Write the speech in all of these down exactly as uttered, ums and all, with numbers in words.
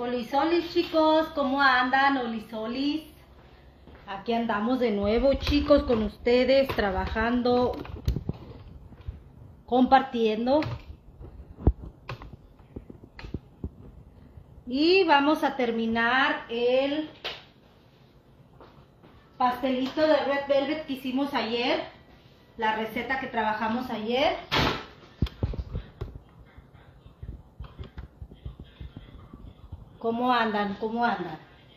Olis, olis, chicos, ¿cómo andan? Olis, olis. Aquí andamos de nuevo, chicos, con ustedes, trabajando, compartiendo. Y vamos a terminar el pastelito de Red Velvet que hicimos ayer, la receta que trabajamos ayer. ¿Cómo andan? ¿Cómo andan?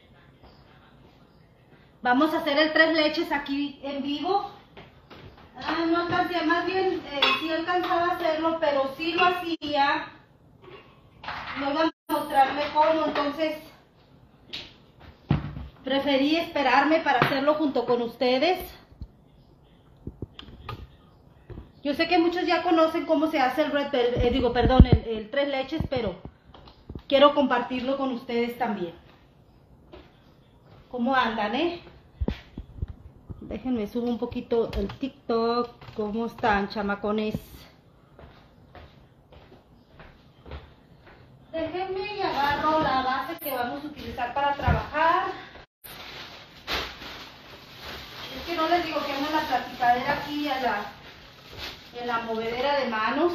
Vamos a hacer el tres leches aquí en vivo. Ah, no alcancé, más bien eh, sí alcanzaba a hacerlo, pero sí lo hacía. No iba a mostrarme cómo, entonces preferí esperarme para hacerlo junto con ustedes. Yo sé que muchos ya conocen cómo se hace el red velvet, eh, digo, perdón, el, el tres leches, pero quiero compartirlo con ustedes también. ¿Cómo andan, eh? Déjenme subo un poquito el TikTok. ¿Cómo están, chamacones? Déjenme y agarro la base que vamos a utilizar para trabajar. Es que no les digo que ando en la platicadera aquí a la, en la movedera de manos.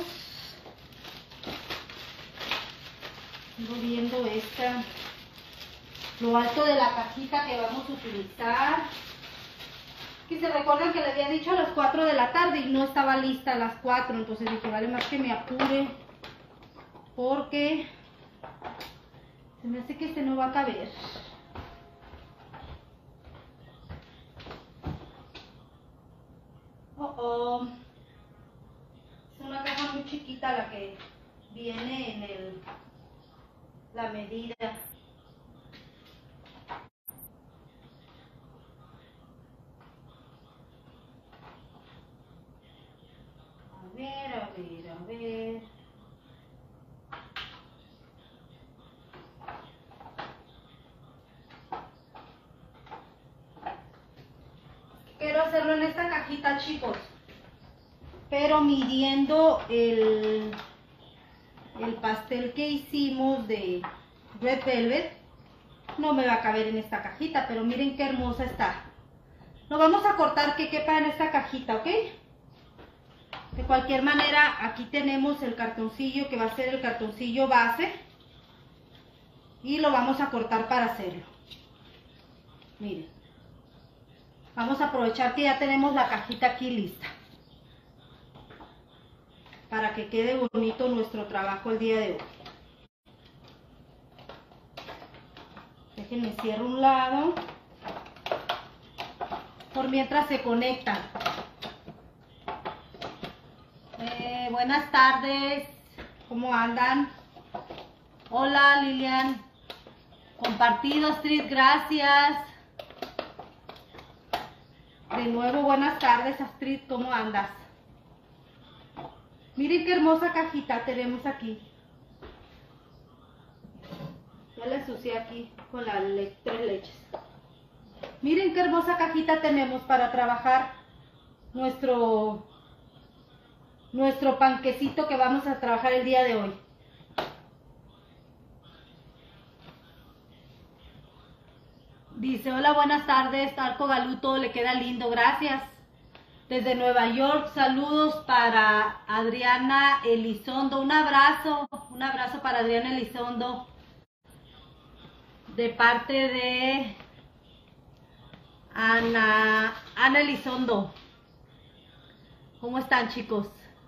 Sigo viendo esta, lo alto de la cajita que vamos a utilizar. Que se recuerdan que le había dicho a las cuatro de la tarde y no estaba lista a las cuatro, entonces dije, vale más que me apure porque se me hace que este no va a caber. Oh, oh. Es una caja muy chiquita la que viene en el la medida. A ver, a ver, a ver. Quiero hacerlo en esta cajita, chicos, pero midiendo el el pastel que hicimos de Red Velvet, no me va a caber en esta cajita, pero miren qué hermosa está. Lo vamos a cortar que quepa en esta cajita, ¿ok? De cualquier manera, aquí tenemos el cartoncillo que va a ser el cartoncillo base y lo vamos a cortar para hacerlo. Miren, vamos a aprovechar que ya tenemos la cajita aquí lista para que quede bonito nuestro trabajo el día de hoy. Déjenme cierro un lado por mientras se conectan. Eh, buenas tardes, ¿cómo andan? Hola Lilian, compartido Astrid, gracias. De nuevo buenas tardes Astrid, ¿cómo andas? Miren qué hermosa cajita tenemos aquí. Ya la ensucié aquí con las le tres leches. Miren qué hermosa cajita tenemos para trabajar nuestro, nuestro panquecito que vamos a trabajar el día de hoy. Dice, hola, buenas tardes, Tarco Galuto, le queda lindo, gracias. Desde Nueva York, saludos para Adriana Elizondo, un abrazo, un abrazo para Adriana Elizondo, de parte de Ana, Ana Elizondo. ¿Cómo están, chicos?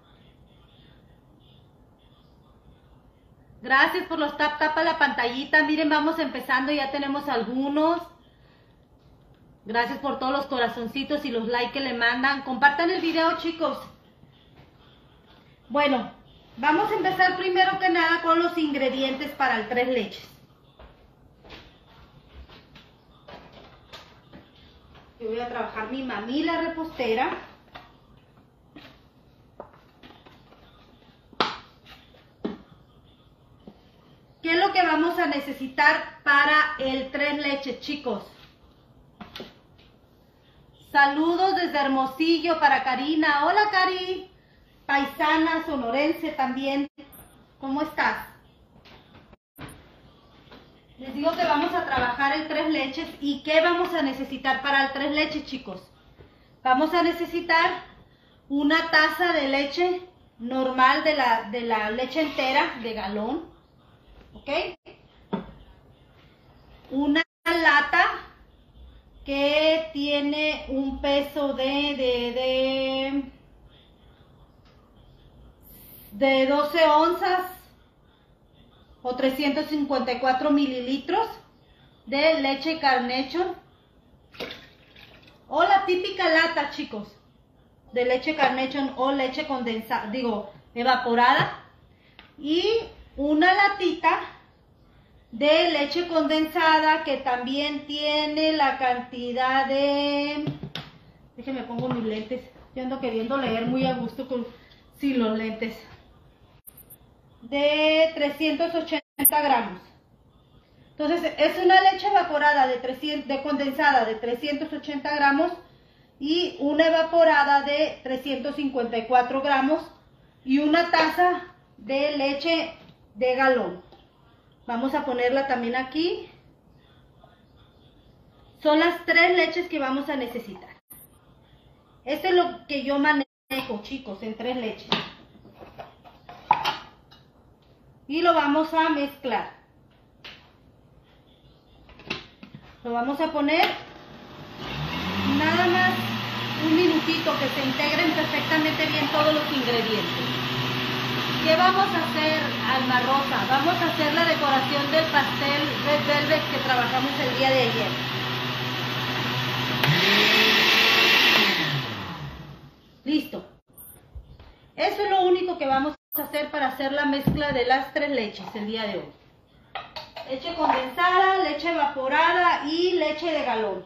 Gracias por los tap tap a la pantallita, miren, vamos empezando, ya tenemos algunos. Gracias por todos los corazoncitos y los likes que le mandan. Compartan el video, chicos. Bueno, vamos a empezar primero que nada con los ingredientes para el tres leches. Yo voy a trabajar mi mamila repostera. ¿Qué es lo que vamos a necesitar para el tres leches, chicos? Saludos desde Hermosillo para Karina. Hola, Cari. Paisana, sonorense también. ¿Cómo estás? Les digo que vamos a trabajar el tres leches. ¿Y qué vamos a necesitar para el tres leches, chicos? Vamos a necesitar una taza de leche normal, de la, de la leche entera, de galón. ¿Ok? Una lata que tiene un peso de, de, de, de doce onzas o trescientos cincuenta y cuatro mililitros de leche Carnation, o la típica lata, chicos, de leche Carnation o leche condensada, digo, evaporada, y una latita de leche condensada que también tiene la cantidad de... Déjenme pongo mis lentes. Yo ando queriendo leer muy a gusto con sin los lentes. De trescientos ochenta gramos. Entonces es una leche evaporada de, trescientos, de condensada de trescientos ochenta gramos y una evaporada de trescientos cincuenta y cuatro gramos y una taza de leche de galón. Vamos a ponerla también aquí. Son las tres leches que vamos a necesitar. Este es lo que yo manejo, chicos, en tres leches. Y lo vamos a mezclar. Lo vamos a poner nada más un minutito, que se integren perfectamente bien todos los ingredientes. ¿Qué vamos a hacer, Alma Rosa? Vamos a hacer la decoración del pastel Red Velvet que trabajamos el día de ayer. Listo. Eso es lo único que vamos a hacer para hacer la mezcla de las tres leches el día de hoy. Leche condensada, leche evaporada y leche de galón.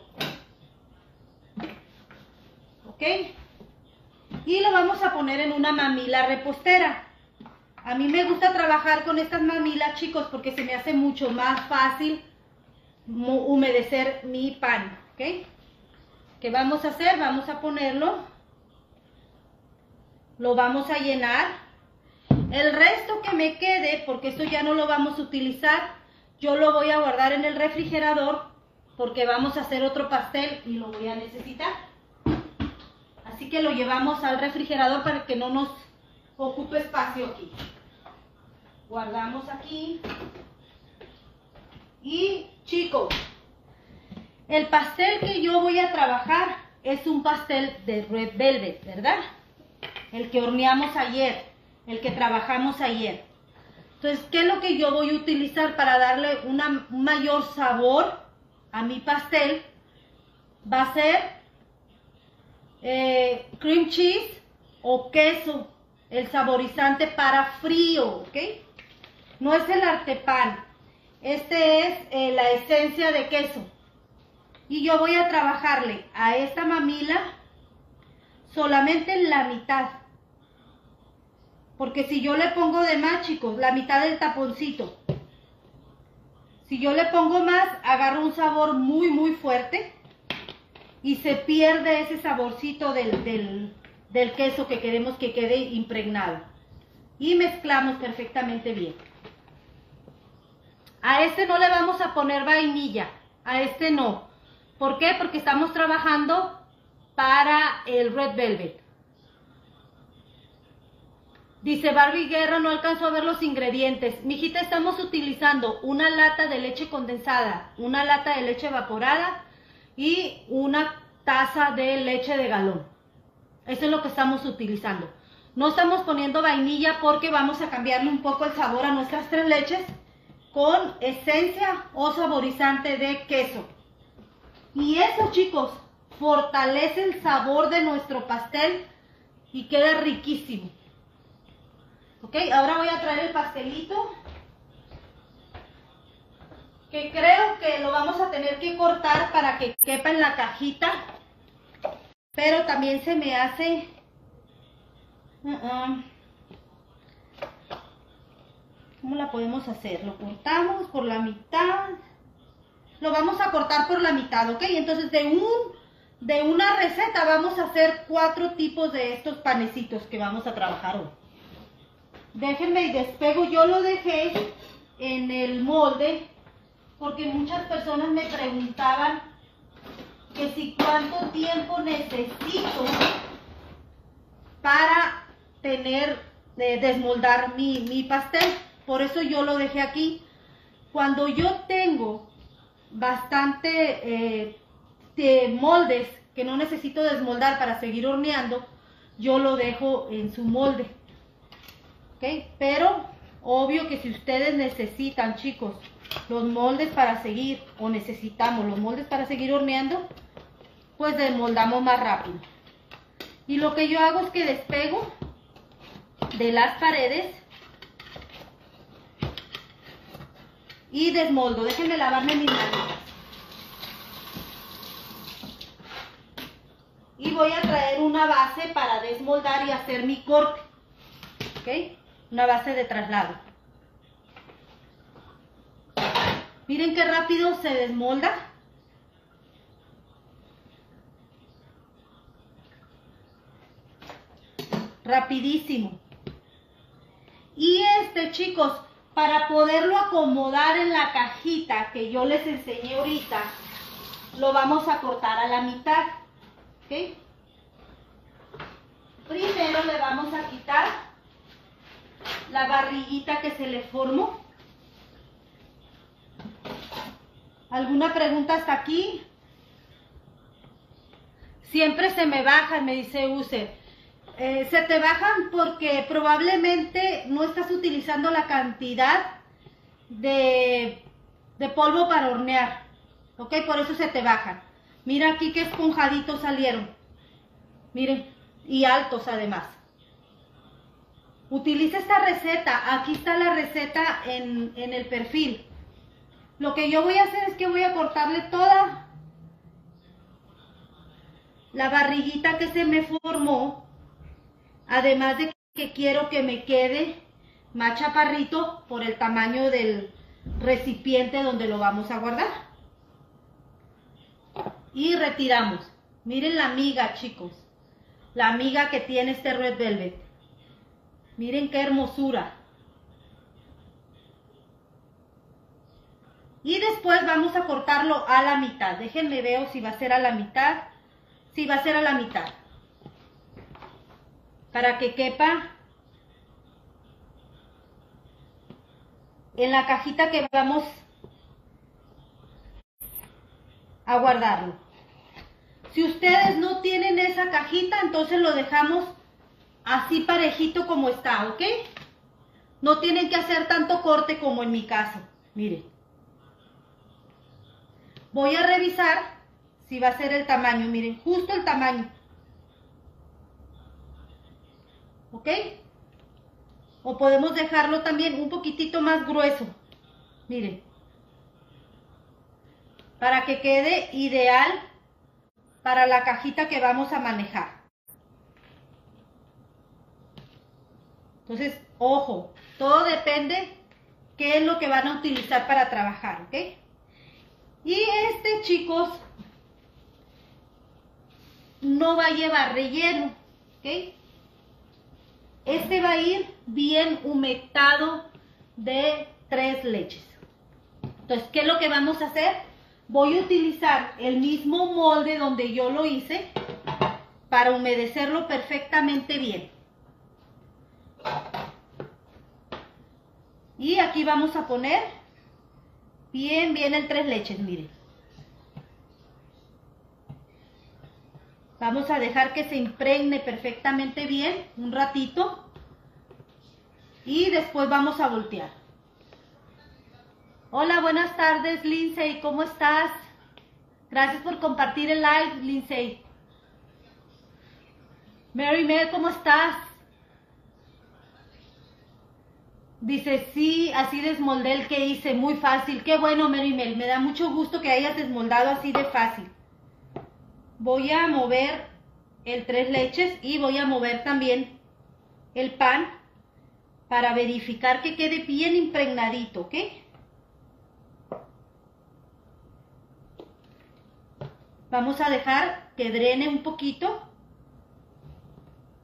¿Ok? Y lo vamos a poner en una mamila repostera. A mí me gusta trabajar con estas mamilas, chicos, porque se me hace mucho más fácil humedecer mi pan. ¿Ok? ¿Qué vamos a hacer? Vamos a ponerlo. Lo vamos a llenar. El resto que me quede, porque esto ya no lo vamos a utilizar, yo lo voy a guardar en el refrigerador porque vamos a hacer otro pastel y lo voy a necesitar. Así que lo llevamos al refrigerador para que no nos ocupe espacio aquí. Guardamos aquí. Y chicos, el pastel que yo voy a trabajar es un pastel de Red Velvet, ¿verdad? El que horneamos ayer, el que trabajamos ayer. Entonces, ¿qué es lo que yo voy a utilizar para darle una, un mayor sabor a mi pastel? Va a ser eh, cream cheese o queso, el saborizante para frío, ¿ok? No es el artepan, este es eh, la esencia de queso. Y yo voy a trabajarle a esta mamila solamente la mitad. Porque si yo le pongo de más, chicos, la mitad del taponcito. Si yo le pongo más, agarro un sabor muy, muy fuerte. Y se pierde ese saborcito del, del, del queso que queremos que quede impregnado. Y mezclamos perfectamente bien. A este no le vamos a poner vainilla. A este no. ¿Por qué? Porque estamos trabajando para el Red Velvet. Dice Barbie Guerra, no alcanzó a ver los ingredientes. Mijita, estamos utilizando una lata de leche condensada, una lata de leche evaporada y una taza de leche de galón. Eso es lo que estamos utilizando. No estamos poniendo vainilla porque vamos a cambiarle un poco el sabor a nuestras tres leches con esencia o saborizante de queso. Y eso, chicos, fortalece el sabor de nuestro pastel y queda riquísimo. Ok, ahora voy a traer el pastelito, que creo que lo vamos a tener que cortar para que quepa en la cajita, pero también se me hace... Uh -uh. ¿Cómo la podemos hacer? Lo cortamos por la mitad, lo vamos a cortar por la mitad, ok. Entonces de, un, de una receta vamos a hacer cuatro tipos de estos panecitos que vamos a trabajar hoy. Déjenme y despego, yo lo dejé en el molde porque muchas personas me preguntaban que si cuánto tiempo necesito para tener, eh, desmoldar mi, mi pastel. Por eso yo lo dejé aquí. Cuando yo tengo bastante eh, de moldes que no necesito desmoldar para seguir horneando, yo lo dejo en su molde. ¿Ok? Pero obvio que si ustedes necesitan, chicos, los moldes para seguir, o necesitamos los moldes para seguir horneando, pues desmoldamos más rápido. Y lo que yo hago es que despego de las paredes y desmoldo. Déjenme lavarme mis manos. Y voy a traer una base para desmoldar y hacer mi corte. ¿Ok? Una base de traslado. Miren qué rápido se desmolda. Rapidísimo. Y este, chicos, para poderlo acomodar en la cajita que yo les enseñé ahorita, lo vamos a cortar a la mitad. ¿Ok? Primero le vamos a quitar la barriguita que se le formó. ¿Alguna pregunta hasta aquí? Siempre se me bajan, me dice User. Eh, se te bajan porque probablemente no estás utilizando la cantidad de, de polvo para hornear. ¿Ok? Por eso se te bajan. Mira aquí qué esponjaditos salieron. Miren, y altos además. Utiliza esta receta. Aquí está la receta en, en el perfil. Lo que yo voy a hacer es que voy a cortarle toda la barriguita que se me formó. Además de que quiero que me quede más chaparrito por el tamaño del recipiente donde lo vamos a guardar. Y retiramos. Miren la miga, chicos. La miga que tiene este Red Velvet. Miren qué hermosura. Y después vamos a cortarlo a la mitad. Déjenme ver si va a ser a la mitad. Sí, va a ser a la mitad. Para que quepa en la cajita que vamos a guardarlo. Si ustedes no tienen esa cajita, entonces lo dejamos así parejito como está, ¿ok? No tienen que hacer tanto corte como en mi caso. Miren. Voy a revisar si va a ser el tamaño. Miren, justo el tamaño. ¿Ok? O podemos dejarlo también un poquitito más grueso. Miren. Para que quede ideal para la cajita que vamos a manejar. Entonces, ojo, todo depende qué es lo que van a utilizar para trabajar, ¿ok? Y este, chicos, no va a llevar relleno, ¿ok? Este va a ir bien humectado de tres leches. Entonces, ¿qué es lo que vamos a hacer? Voy a utilizar el mismo molde donde yo lo hice para humedecerlo perfectamente bien. Y aquí vamos a poner bien, bien el tres leches, miren. Vamos a dejar que se impregne perfectamente bien un ratito. Y después vamos a voltear. Hola, buenas tardes, Lindsay, ¿cómo estás? Gracias por compartir el live, Lindsay. Mary Mel, ¿cómo estás? Dice, sí, así desmoldé el que hice, muy fácil. Qué bueno, Mary Mel, me da mucho gusto que hayas desmoldado así de fácil. Voy a mover el tres leches y voy a mover también el pan para verificar que quede bien impregnadito, ¿ok? Vamos a dejar que drene un poquito.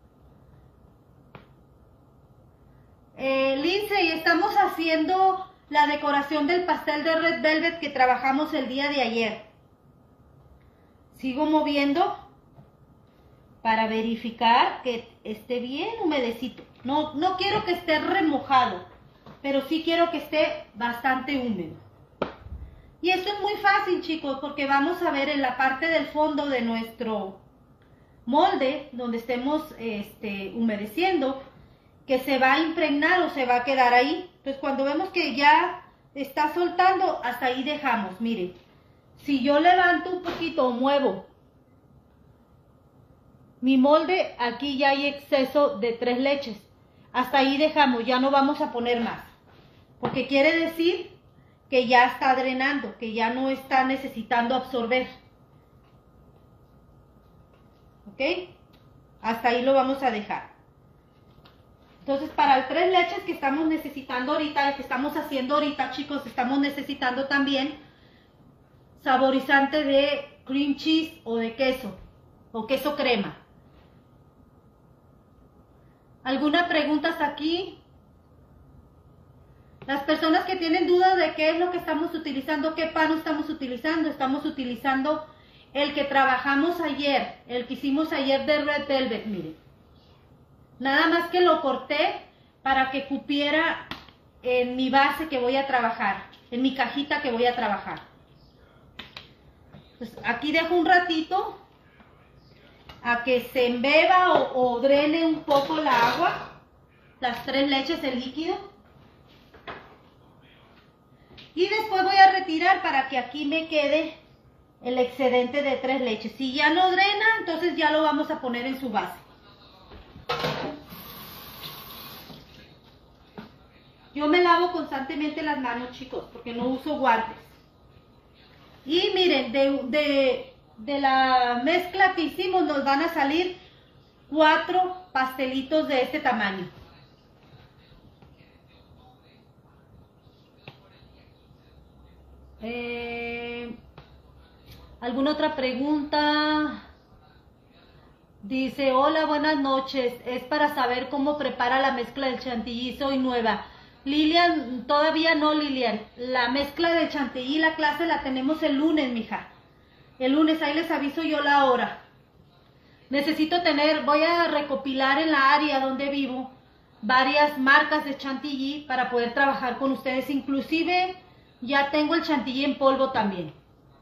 Eh, Lindsay, estamos haciendo la decoración del pastel de Red Velvet que trabajamos el día de ayer. Sigo moviendo para verificar que esté bien humedecito. No, no quiero que esté remojado, pero sí quiero que esté bastante húmedo. Y esto es muy fácil, chicos, porque vamos a ver en la parte del fondo de nuestro molde, donde estemos este, humedeciendo, que se va a impregnar o se va a quedar ahí. Entonces cuando vemos que ya está soltando, hasta ahí dejamos. Miren, si yo levanto un poquito o muevo mi molde, aquí ya hay exceso de tres leches. Hasta ahí dejamos, ya no vamos a poner más. Porque quiere decir que ya está drenando, que ya no está necesitando absorber. ¿Ok? Hasta ahí lo vamos a dejar. Entonces, para el tres leches que estamos necesitando ahorita, que estamos haciendo ahorita, chicos, estamos necesitando también saborizante de cream cheese o de queso, o queso crema. ¿Alguna pregunta hasta aquí? Las personas que tienen dudas de qué es lo que estamos utilizando, qué pan estamos utilizando, estamos utilizando el que trabajamos ayer, el que hicimos ayer de Red Velvet, miren. Nada más que lo corté para que cupiera en mi base que voy a trabajar, en mi cajita que voy a trabajar. Pues aquí dejo un ratito a que se embeba o, o drene un poco la agua, las tres leches, el líquido. Y después voy a retirar para que aquí me quede el excedente de tres leches. Si ya no drena, entonces ya lo vamos a poner en su base. Yo me lavo constantemente las manos, chicos, porque no uso guantes. Y miren, de, de, de la mezcla que hicimos nos van a salir cuatro pastelitos de este tamaño. Eh, ¿Alguna otra pregunta? Dice, hola, buenas noches. Es para saber cómo prepara la mezcla del chantilly. Soy nueva. Lilian, todavía no, Lilian. La mezcla del chantilly, la clase la tenemos el lunes, mija. El lunes, ahí les aviso yo la hora. Necesito tener, voy a recopilar en la área donde vivo varias marcas de chantilly para poder trabajar con ustedes. Inclusive ya tengo el chantilly en polvo también.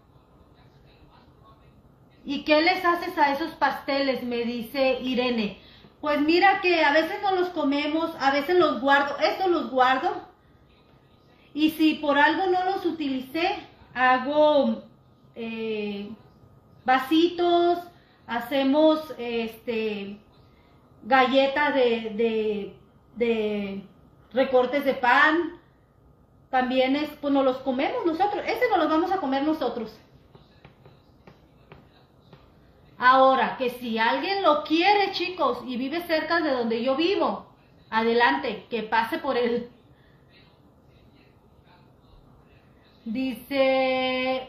¿Y qué les haces a esos pasteles? Me dice Irene. Pues mira que a veces no los comemos, a veces los guardo, estos los guardo. Y si por algo no los utilicé, hago eh, vasitos, hacemos este galletas de, de, de recortes de pan. También es, pues nos los comemos nosotros, este nos los vamos a comer nosotros. Ahora, que si alguien lo quiere, chicos, y vive cerca de donde yo vivo, adelante, que pase por él. Dice,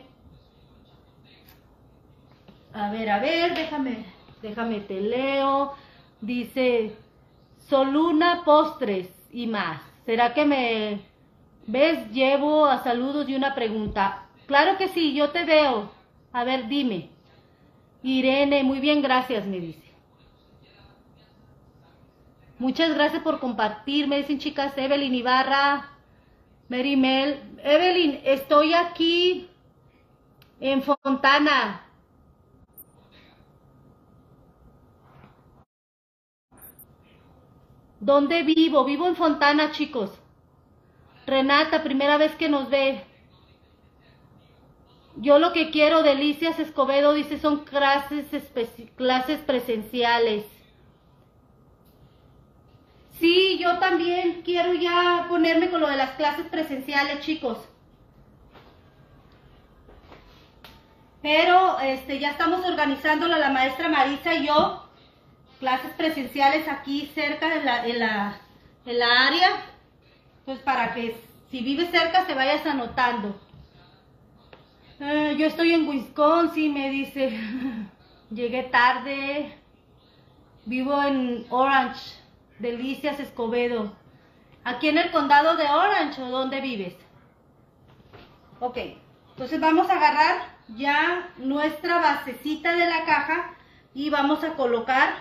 a ver, a ver, déjame, déjame te leo. Dice, Soluna Postres y más. ¿Será que me ves? Llevo a saludos y una pregunta. Claro que sí, yo te veo. A ver, dime. Irene, muy bien, gracias, me dice. Muchas gracias por compartir, me dicen chicas. Evelyn Ibarra, Mary Mel. Evelyn, estoy aquí en Fontana. ¿Dónde vivo? Vivo en Fontana, chicos. Renata, primera vez que nos ve. Yo lo que quiero, Delicias Escobedo, dice, son clases, clases presenciales. Sí, yo también quiero ya ponerme con lo de las clases presenciales, chicos. Pero este, ya estamos organizándolo la maestra Marisa y yo. Clases presenciales aquí cerca en la, en la, en la área. Entonces, para que si vives cerca te vayas anotando. Uh, yo estoy en Wisconsin, me dice. Llegué tarde. Vivo en Orange. Delicias Escobedo. ¿Aquí en el condado de Orange o dónde vives? Ok, entonces vamos a agarrar ya nuestra basecita de la caja y vamos a colocar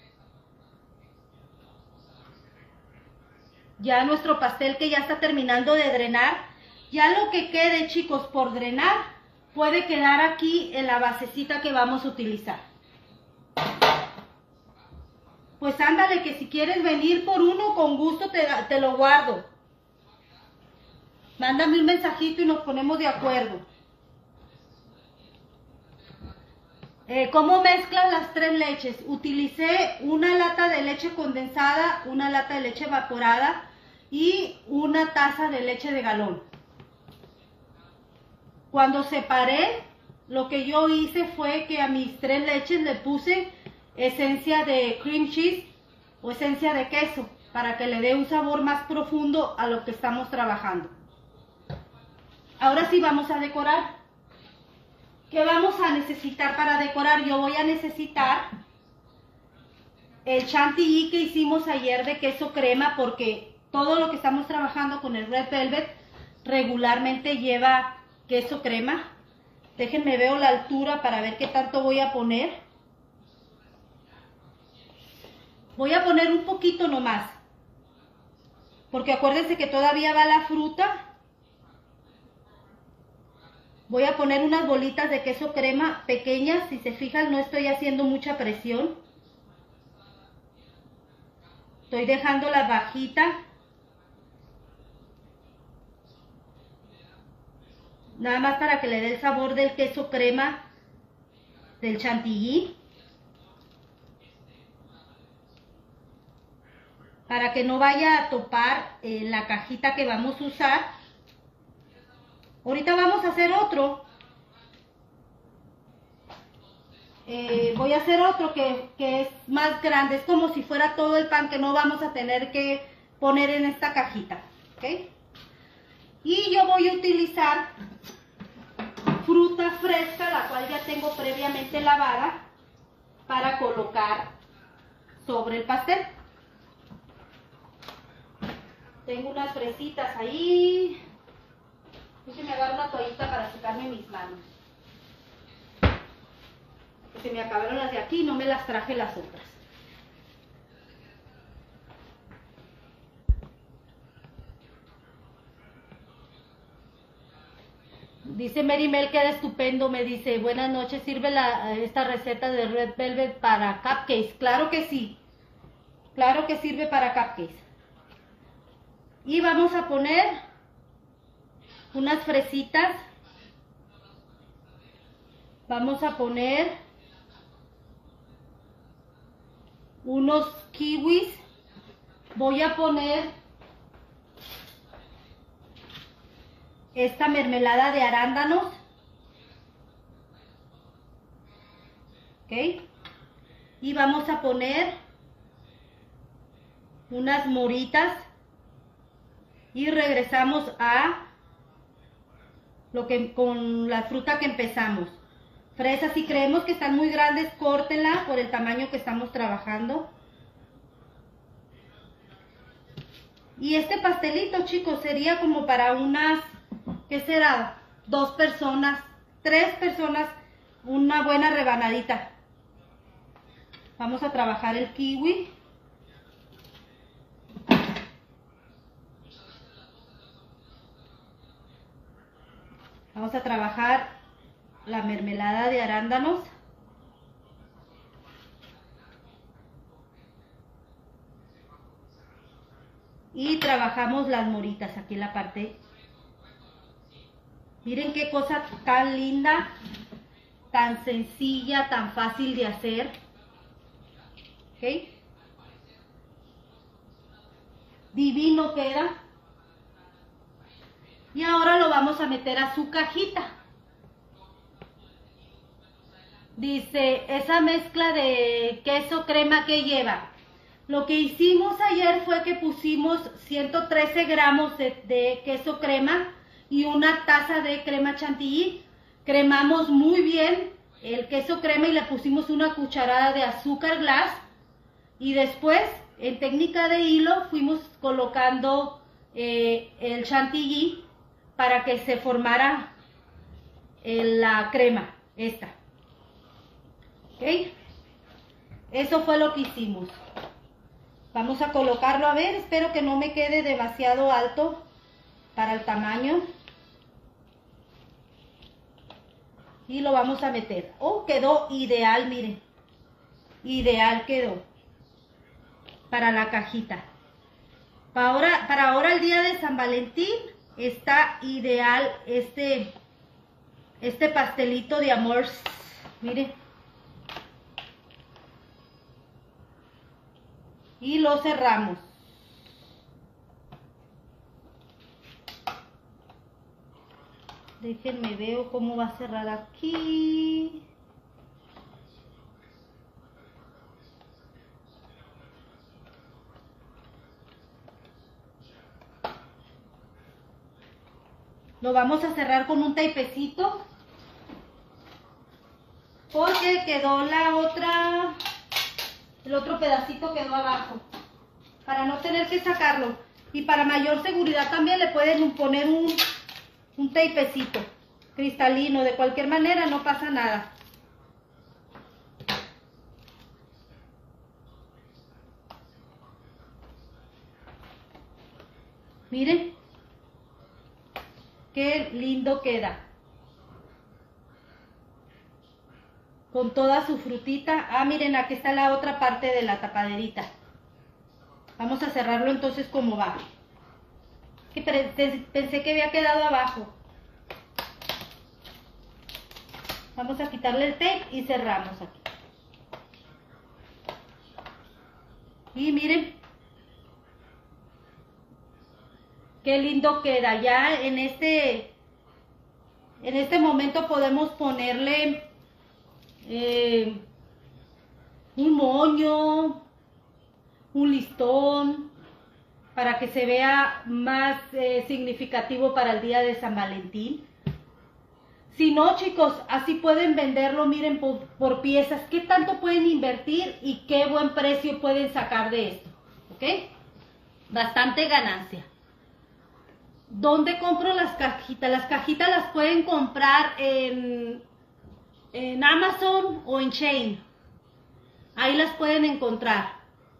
ya nuestro pastel que ya está terminando de drenar. Ya lo que quede, chicos, por drenar puede quedar aquí en la basecita que vamos a utilizar. Pues ándale, que si quieres venir por uno, con gusto te, te lo guardo. Mándame un mensajito y nos ponemos de acuerdo. Eh, ¿Cómo mezclas las tres leches? Utilicé una lata de leche condensada, una lata de leche evaporada y una taza de leche de galón. Cuando separé, lo que yo hice fue que a mis tres leches le puse esencia de cream cheese o esencia de queso para que le dé un sabor más profundo a lo que estamos trabajando. Ahora sí vamos a decorar. ¿Qué vamos a necesitar para decorar? Yo voy a necesitar el chantilly que hicimos ayer de queso crema, porque todo lo que estamos trabajando con el Red Velvet regularmente lleva queso crema. Déjenme veo la altura para ver qué tanto voy a poner. Voy a poner un poquito nomás, porque acuérdense que todavía va la fruta. Voy a poner unas bolitas de queso crema pequeñas. Si se fijan, no estoy haciendo mucha presión. Estoy dejándola bajita. Nada más para que le dé el sabor del queso crema, del chantilly. Para que no vaya a topar eh, la cajita que vamos a usar. Ahorita vamos a hacer otro. Eh, voy a hacer otro que, que es más grande. Es como si fuera todo el pan que no vamos a tener que poner en esta cajita. ¿Ok? Y yo voy a utilizar fruta fresca, la cual ya tengo previamente lavada, para colocar sobre el pastel. Tengo unas fresitas ahí. Déjenme agarrar una toallita para secarme mis manos. Que se me acabaron las de aquí y no me las traje las otras. Dice Mary Mel, queda estupendo. Me dice, buenas noches, ¿sirve la, esta receta de Red Velvet para cupcakes? Claro que sí. Claro que sirve para cupcakes. Y vamos a poner unas fresitas. Vamos a poner unos kiwis. Voy a poner esta mermelada de arándanos. ¿Ok? Y vamos a poner unas moritas. Y regresamos a lo que con la fruta que empezamos. Fresas, si creemos que están muy grandes, córtenla por el tamaño que estamos trabajando. Y este pastelito, chicos, sería como para unas, ¿qué será? Dos personas, tres personas, una buena rebanadita. Vamos a trabajar el kiwi. Vamos a trabajar la mermelada de arándanos. Y trabajamos las moritas aquí en la parte. Miren qué cosa tan linda, tan sencilla, tan fácil de hacer. ¿Ok? Divino queda. Y ahora lo vamos a meter a su cajita. Dice, esa mezcla de queso crema que lleva. Lo que hicimos ayer fue que pusimos ciento trece gramos de, de queso crema y una taza de crema chantilly. Cremamos muy bien el queso crema y le pusimos una cucharada de azúcar glass. Y después, en técnica de hilo, fuimos colocando eh, el chantilly para que se formara el, la crema, esta. ¿Ok? Eso fue lo que hicimos. Vamos a colocarlo, a ver, espero que no me quede demasiado alto para el tamaño. Y lo vamos a meter. Oh, quedó ideal, miren. Ideal quedó. Para la cajita. Para ahora, para ahora el día de San Valentín está ideal este, este pastelito de amor. Miren. Y lo cerramos. Déjenme veo cómo va a cerrar aquí. Lo vamos a cerrar con un tapecito. Porque quedó la otra... El otro pedacito quedó abajo. Para no tener que sacarlo. Y para mayor seguridad también le pueden poner un, un tapecito cristalino. De cualquier manera no pasa nada. Miren. Qué lindo queda. Con toda su frutita. Ah, miren, aquí está la otra parte de la tapaderita. Vamos a cerrarlo entonces como va. Que pensé que había quedado abajo. Vamos a quitarle el tape y cerramos aquí. Y miren. Qué lindo queda. Ya en este, en este momento podemos ponerle eh, un moño, un listón, para que se vea más eh, significativo para el día de San Valentín. Si no, chicos, así pueden venderlo, miren, por, por piezas. ¿Qué tanto pueden invertir y qué buen precio pueden sacar de esto? ¿Ok? Bastante ganancia. ¿Dónde compro las cajitas? Las cajitas las pueden comprar en, en Amazon o en Shein. Ahí las pueden encontrar.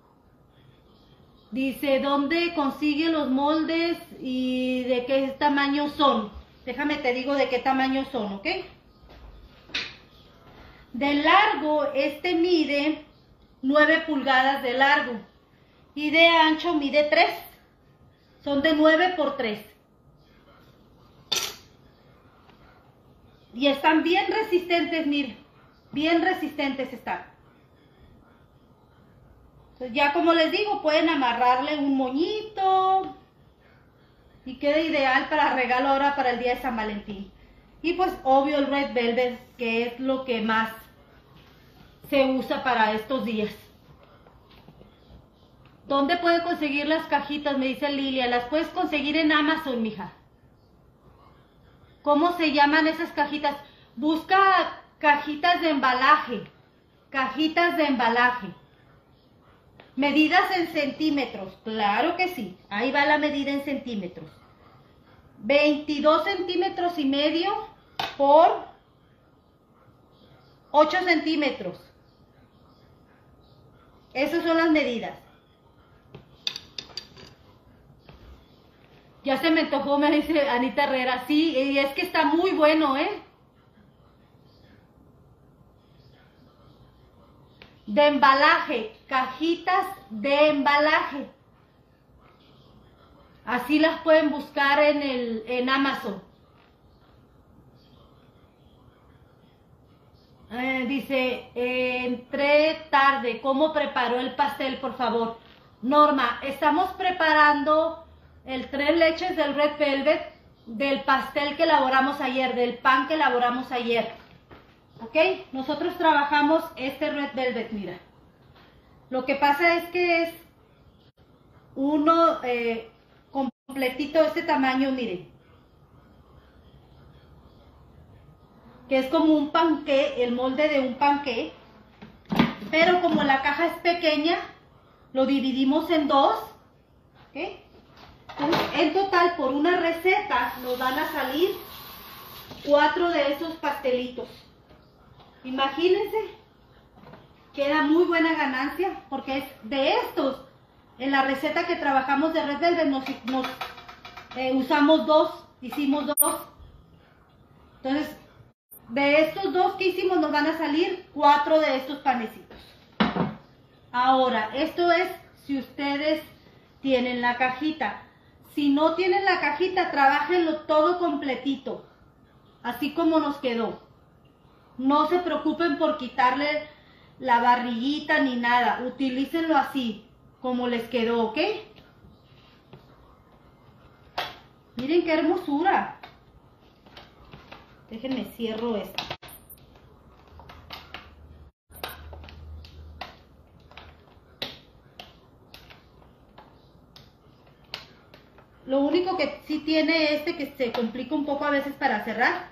Dice, ¿dónde consigue los moldes y de qué tamaño son? Déjame te digo de qué tamaño son, ¿ok? De largo, este mide nueve pulgadas de largo. Y de ancho mide tres. Son de nueve por tres. Y están bien resistentes, miren. Bien resistentes están. Entonces ya como les digo, pueden amarrarle un moñito. Y queda ideal para regalo ahora para el día de San Valentín. Y pues obvio el Red Velvet, que es lo que más se usa para estos días. ¿Dónde puede conseguir las cajitas? Me dice Lilia. Las puedes conseguir en Amazon, mija. ¿Cómo se llaman esas cajitas? Busca cajitas de embalaje. Cajitas de embalaje. Medidas en centímetros. Claro que sí. Ahí va la medida en centímetros. veintidós centímetros y medio por ocho centímetros. Esas son las medidas. Ya se me antojó, me dice Anita Herrera. Sí, y es que está muy bueno, ¿eh? De embalaje, cajitas de embalaje. Así las pueden buscar en, el, en Amazon. Eh, dice, eh, entré tarde, ¿cómo preparó el pastel, por favor? Norma, estamos preparando el tres leches del Red Velvet del pastel que elaboramos ayer, del pan que elaboramos ayer. ¿Ok? Nosotros trabajamos este Red Velvet, mira. Lo que pasa es que es uno eh, completito de este tamaño, miren. Que es como un panqué, el molde de un panqué. Pero como la caja es pequeña, lo dividimos en dos. ¿Ok? Entonces, en total, por una receta nos van a salir cuatro de esos pastelitos. Imagínense, queda muy buena ganancia porque es de estos. En la receta que trabajamos de Red Velvet nos, nos eh, usamos dos, hicimos dos. Entonces, de estos dos que hicimos nos van a salir cuatro de estos panecitos. Ahora, esto es si ustedes tienen la cajita. Si no tienen la cajita, trabájenlo todo completito, así como nos quedó. No se preocupen por quitarle la barriguita ni nada. Utilícenlo así, como les quedó, ¿ok? Miren qué hermosura. Déjenme cierro esto. Lo único que sí tiene este que se complica un poco a veces para cerrar.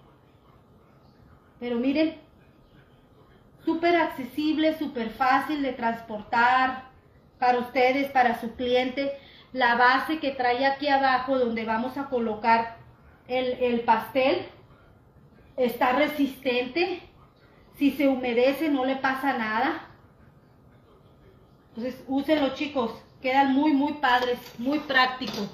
Pero miren, súper accesible, súper fácil de transportar para ustedes, para su cliente. La base que trae aquí abajo donde vamos a colocar el, el pastel está resistente. Si se humedece no le pasa nada. Entonces úsenlo, chicos, quedan muy muy padres, muy prácticos.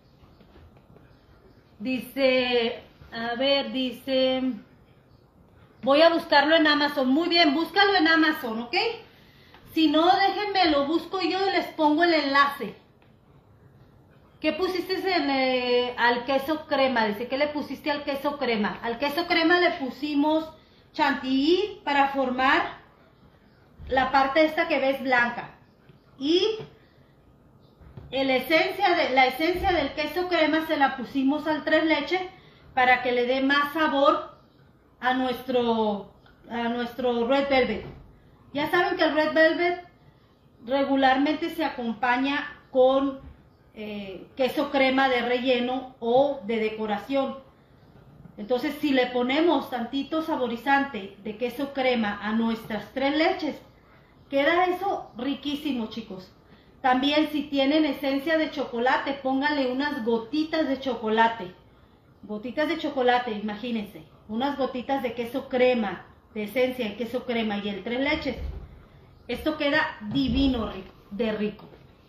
Dice, a ver, dice, voy a buscarlo en Amazon. Muy bien, búscalo en Amazon, ¿ok? Si no, déjenme, lo busco yo y les pongo el enlace. ¿Qué pusiste en, eh, al queso crema? Dice, ¿qué le pusiste al queso crema? Al queso crema le pusimos chantilly para formar la parte esta que ves blanca. Y el esencia de, la esencia del queso crema se la pusimos al tres leches para que le dé más sabor a nuestro, a nuestro Red Velvet. Ya saben que el Red Velvet regularmente se acompaña con eh, queso crema de relleno o de decoración. Entonces, si le ponemos tantito saborizante de queso crema a nuestras tres leches, queda eso riquísimo, chicos. También si tienen esencia de chocolate, pónganle unas gotitas de chocolate. Gotitas de chocolate, imagínense. Unas gotitas de queso crema, de esencia de queso crema y el tres leches. Esto queda divino de rico.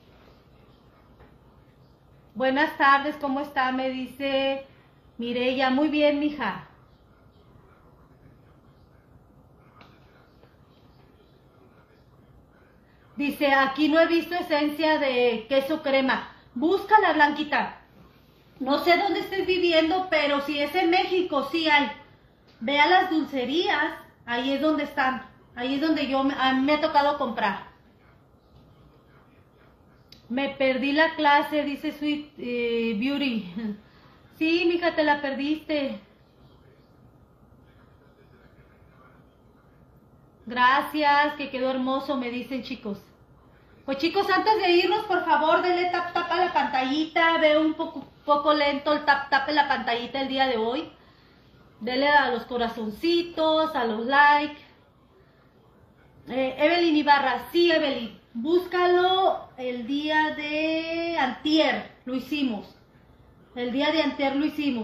Buenas tardes, ¿cómo está? Me dice Mireya. Muy bien, mija. Dice, aquí no he visto esencia de queso crema. Búscala, Blanquita. No sé dónde estés viviendo, pero si es en México, sí hay. Ve a las dulcerías, ahí es donde están. Ahí es donde yo a mí me ha tocado comprar. Me perdí la clase, dice Sweet eh, Beauty. Sí, mija, te la perdiste. Gracias, que quedó hermoso, me dicen, chicos. Pues chicos, antes de irnos, por favor, denle tap tap a la pantallita. Veo un poco, poco lento el tap tap en la pantallita el día de hoy. Denle a los corazoncitos, a los like. Eh, Evelyn Ibarra, sí, Evelyn, búscalo el día de antier, lo hicimos. El día de antier lo hicimos.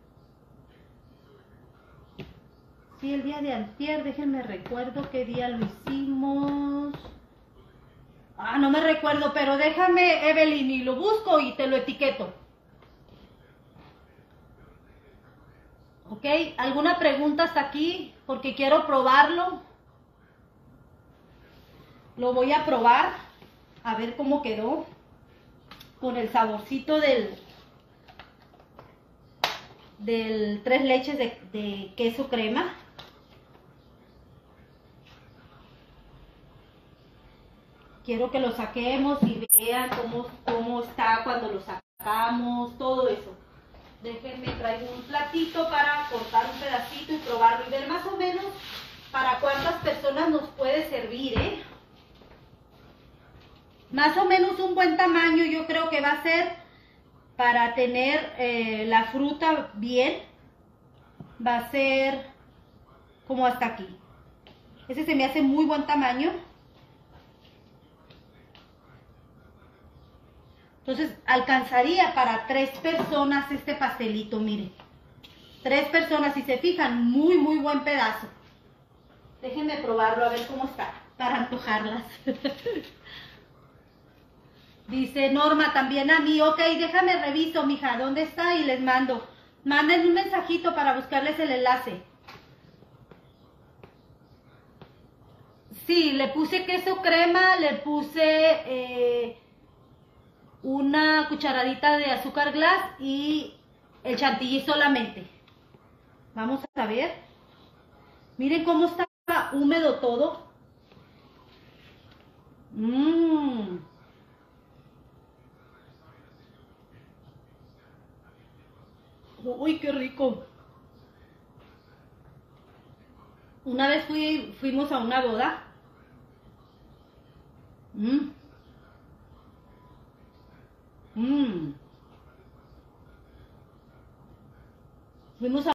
Sí, el día de antier, déjenme recuerdo qué día lo hicimos. Ah, no me recuerdo, pero déjame, Evelyn, y lo busco y te lo etiqueto. ¿Ok? ¿Alguna pregunta hasta aquí? Porque quiero probarlo. Lo voy a probar, a ver cómo quedó. Con el saborcito del, del tres leches de, de queso crema. Quiero que lo saquemos y vean cómo, cómo está cuando lo sacamos, todo eso. Déjenme traer un platito para cortar un pedacito y probarlo y ver más o menos para cuántas personas nos puede servir, ¿eh? Más o menos un buen tamaño yo creo que va a ser para tener eh, la fruta bien. Va a ser como hasta aquí. Ese se me hace muy buen tamaño. Entonces alcanzaría para tres personas este pastelito, miren. Tres personas, si se fijan, muy, muy buen pedazo. Déjenme probarlo a ver cómo está, para antojarlas. Dice Norma también a mí, ok, déjame reviso, mija, ¿dónde está? Y les mando. Manden un mensajito para buscarles el enlace. Sí, le puse queso crema, le puse eh, una cucharadita de azúcar glass y el chantilly solamente. Vamos a ver. Miren cómo está húmedo todo. Mmm. Uy, qué rico. Una vez fui, fuimos a una boda. Mmm. Mmm. Fuimos a